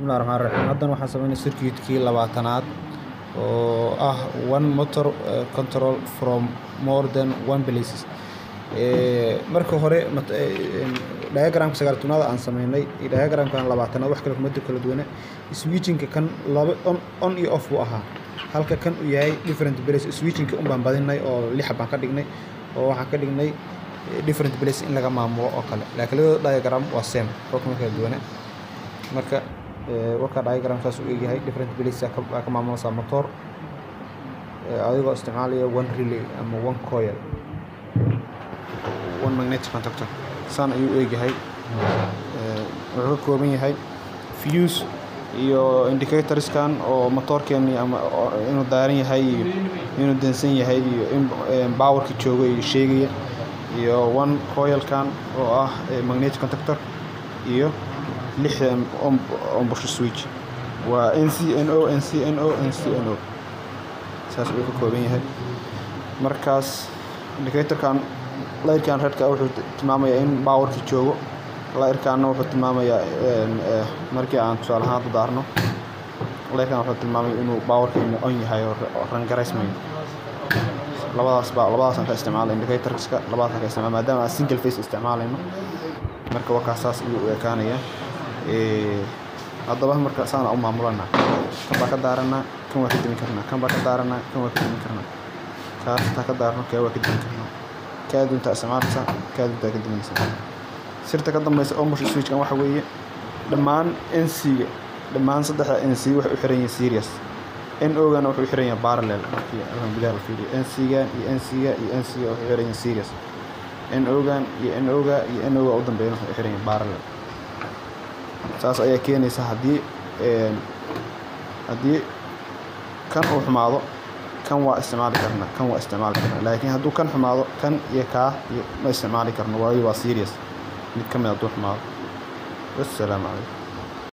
Bismillahirrahmanirrahim. Haddan waxaan sameynay circuit-kii labaatanaad oo ah one motor control from more than one places. Marka hore diagramka 9aad aan sameynay diagramkan labaatanaad wax kale kuma kala duwana. Switching-ka kan laba on iyo off buu ahaa. Halka kan uu yahay different place. Switching-ka baan badinay oo 6 baan ka dhignay oo waxaan ka dhignay different place in laga maamulo oo kale. Laakiin labada diagram waa same oo kuma kala duwana. Marka waka diagramkaas uu yahay different places ka maamulaysa motor adigoo isticmaalaya one relay ama one coil one magnetic contactor saan ayuu eegahay wuxuu ka kooban yahay fuse iyo indicators kan oo motorkeeni ama inuu daaran yahay iyo inuu dansan yahay iyo in powerka joogo iyo sheegaya iyo one coil kan oo ah magnetic contactor iyo 6 on push switch waa NCNO saas uu ka kooban yahay. Markaas indicator-kan light-kan redka wuxuu tilmaamayaa in powerka joogo, light-kan wuxuu tilmaamayaa markii aan tusaale ahaan u daarno light-kan wuxuu tilmaamayaa inuu powerka on yahay oo ran garaysmayo. labadaas aan ka isticmaalay indicator-ka labadaas aan ka isticmaalay maadaama aan single phase isticmaalayno. Marka waa kaas uu ekaanaya haddaba marka saan u maamulana kan baa ka daarana kan waa ka dimin karnaa kan baa ka daarana kan waa ka dimin karnaa kaas ta ka daarno kee waa ka dimin karnaa kaadunta isticmaalsa kaadunta ka diminaysa. Sirta ka dambaysa oo push switch kan waxa weeye dhammaan NC-ga dhammaan saddexda NC waxay u xiran yihiin series NO-gana wuxuu u xiran yahay parallel markii aan gudaha la fiiriyo NC-ga iyo NC-ga iyo NC-ga waxay u xiran yihiin series NO-gan iyo NO-ga iyo NO-ga u dambeeyay waxay u xiran yihiin parallel. saas ayaa keenaysa haddii kan uu xumaado kan waa isticmaali karnaa laakiin hadduu kan xumaado kan iyo kaa ma isticmaali karno waayo waa series mid kamid hadduu xumaado. Wassalaamu calaykum.